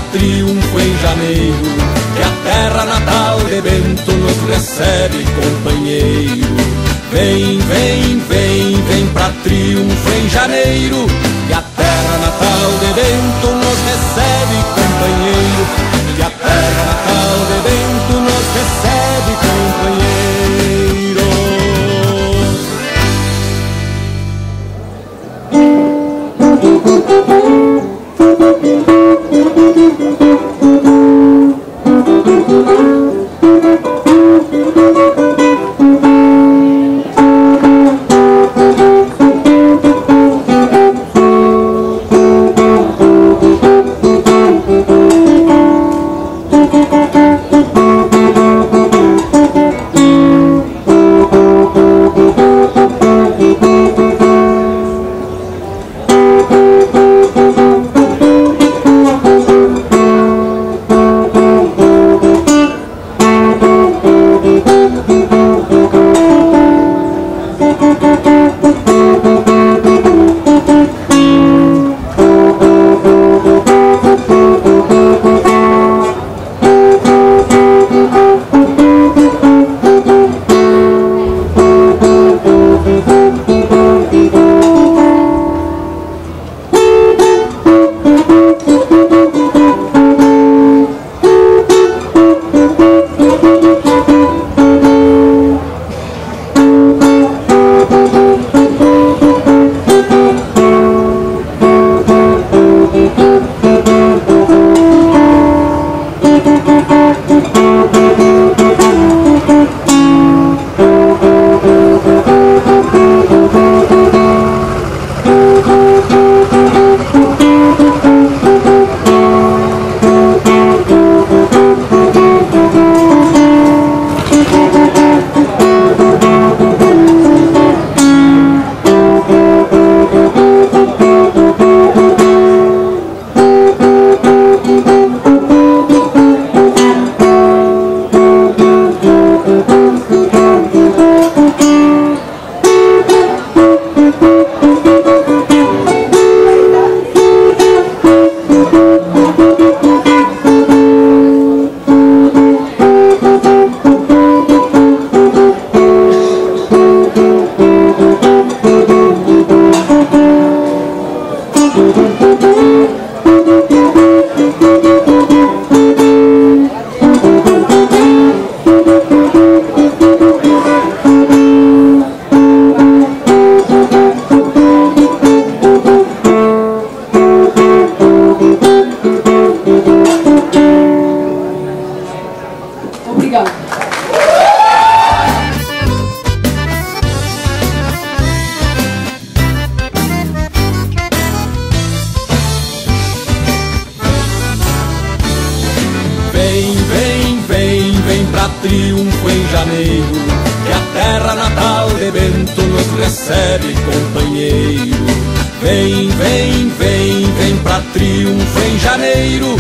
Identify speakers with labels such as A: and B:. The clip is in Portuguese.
A: triunfo em janeiro, que a terra natal de Bento nos recebe, companheiro. Vem, vem, vem, vem pra triunfo em janeiro, que a terra natal de Bento nos recebe, companheiro. Que a terra natal de Bento nos recebe, companheiro. Vem, vem, vem, vem pra triunfo em janeiro, que a terra natal de Bento nos recebe, companheiro. Vem, vem, vem, vem pra triunfo em janeiro,